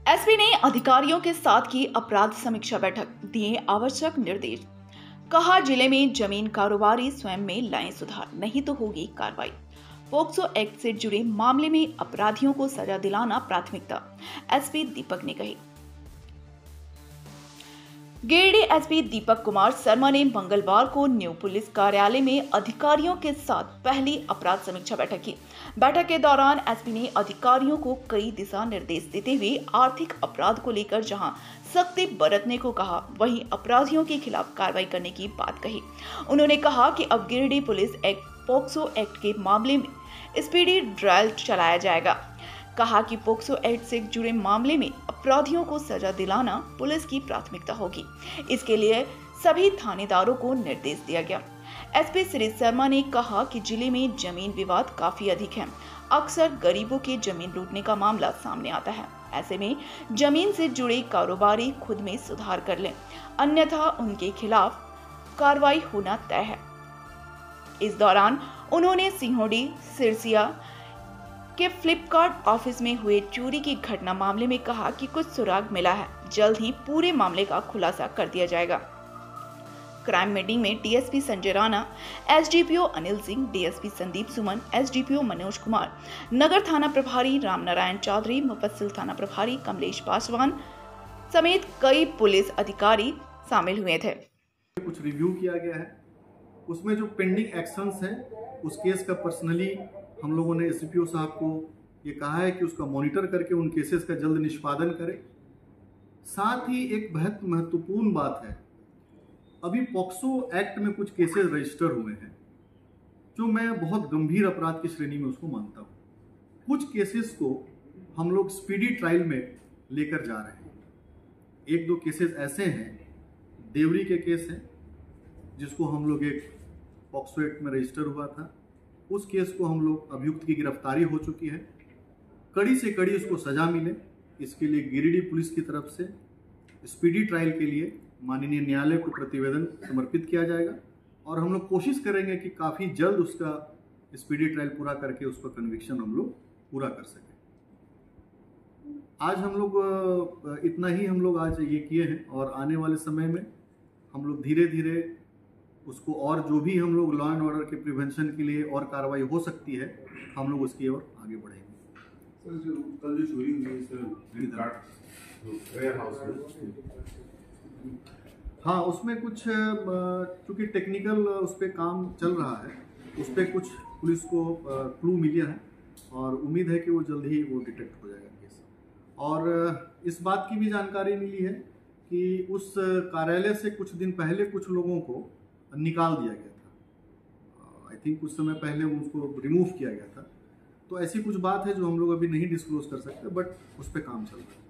SP ने अधिकारियों के साथ की अपराध समीक्षा बैठक, दिए आवश्यक निर्देश। कहा, जिले में जमीन कारोबारी स्वयं में लाएं सुधार, नहीं तो होगी कार्रवाई। पोक्सो एक्ट से जुड़े मामले में अपराधियों को सजा दिलाना प्राथमिकता, एसपी दीपक ने कही। गिरिडीह एसपी दीपक कुमार शर्मा ने मंगलवार को न्यू पुलिस कार्यालय में अधिकारियों के साथ पहली अपराध समीक्षा बैठक की। बैठक के दौरान एसपी ने अधिकारियों को कई दिशा निर्देश देते हुए आर्थिक अपराध को लेकर जहां सख्ती बरतने को कहा, वहीं अपराधियों के खिलाफ कार्रवाई करने की बात कही। उन्होंने कहा कि अब गिरिडीह पुलिस पोक्सो एक्ट के मामले में स्पीडी ट्रायल चलाया जाएगा। कहा कि पोक्सो एक्ट से जुड़े मामले में अपराधियों को सजा दिलाना पुलिस की प्राथमिकता होगी। इसके लिए सभी थानेदारों को निर्देश दिया गया। एसपी श्री शर्मा ने कहा कि जिले में जमीन विवाद काफी अधिक है। अक्सर गरीबों के जमीन लूटने का मामला सामने आता है। ऐसे में जमीन से जुड़े कारोबारी खुद में सुधार कर लें, अन्यथा उनके खिलाफ कार्रवाई होना तय है। इस दौरान उन्होंने सिंहोडी सिरसिया के फ्लिपकार्ट ऑफिस में हुए चोरी की घटना मामले में कहा कि कुछ सुराग मिला है, जल्द ही पूरे मामले का खुलासा कर दिया जाएगा। क्राइम मीटिंग में DSP Sanjay Rana, SDPO Anil Singh, DSP Sandeep Suman, SDPO Manoj Kumar, नगर थाना प्रभारी रामनारायण चौधरी, मुफस्सिल थाना प्रभारी कमलेश पासवान समेत कई पुलिस अधिकारी शामिल हुए थे। कुछ रिव्यू किया गया है, उसमें जो पेंडिंग एक्शंस हैं उस केस का पर्सनली हम लोगों ने एसडीपीओ साहब को ये कहा है कि उसका मॉनिटर करके उन केसेस का जल्द निष्पादन करें। साथ ही एक बहुत महत्वपूर्ण बात है, अभी पॉक्सो एक्ट में कुछ केसेस रजिस्टर हुए हैं जो मैं बहुत गंभीर अपराध की श्रेणी में उसको मानता हूँ। कुछ केसेस को हम लोग स्पीडी ट्रायल में लेकर जा रहे हैं। एक दो केसेस ऐसे हैं, देवरी के केस हैं जिसको हम लोग एक पॉक्सो एक्ट में रजिस्टर हुआ था, उस केस को हम लोग अभियुक्त की गिरफ्तारी हो चुकी है, कड़ी से कड़ी उसको सजा मिले, इसके लिए गिरिडीह पुलिस की तरफ से स्पीडी ट्रायल के लिए माननीय न्यायालय को प्रतिवेदन समर्पित किया जाएगा और हम लोग कोशिश करेंगे कि काफ़ी जल्द उसका स्पीडी ट्रायल पूरा करके उसका कन्विक्शन हम लोग पूरा कर सकें। आज हम लोग इतना ही हम लोग आज ये किए हैं और आने वाले समय में हम लोग धीरे धीरे उसको और जो भी हम लोग लॉ एंड ऑर्डर के प्रिवेंशन के लिए और कार्रवाई हो सकती है हम लोग उसकी ओर आगे बढ़ेंगे। सर, जो कल जो चोरी हुई वेयर हाउस में, हाँ, उसमें कुछ चूँकि टेक्निकल उस पर काम चल रहा है, उस पर कुछ पुलिस को क्लू मिला है और उम्मीद है कि वो जल्द ही वो डिटेक्ट हो जाएगा केस। और इस बात की भी जानकारी मिली है कि उस कार्यालय से कुछ दिन पहले कुछ लोगों को निकाल दिया गया था। आई थिंक कुछ समय पहले उसको रिमूव किया गया था। तो ऐसी कुछ बात है जो हम लोग अभी नहीं डिस्क्लोज कर सकते, बट उस पर काम चल रहा है।